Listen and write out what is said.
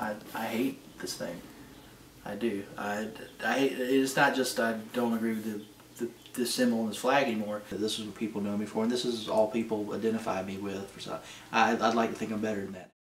I hate this thing. I do. It's not just I don't agree with the symbol and this flag anymore. This is what people know me for, and this is all people identify me with. So I'd like to think I'm better than that.